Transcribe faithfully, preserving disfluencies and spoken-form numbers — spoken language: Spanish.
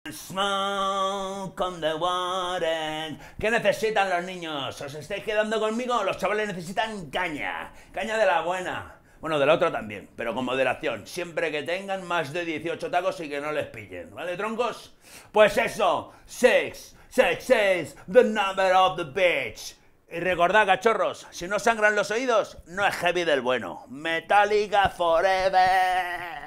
Smoke on the water. ¿Qué necesitan los niños? ¿Os estáis quedando conmigo? Los chavales necesitan caña. Caña de la buena. Bueno, de la otra también, pero con moderación. Siempre que tengan más de dieciocho tacos y que no les pillen. ¿Vale, troncos? Pues eso. Six. Six, six. The number of the bitch. Y recordad, cachorros, si no sangran los oídos, no es heavy del bueno. Metallica forever.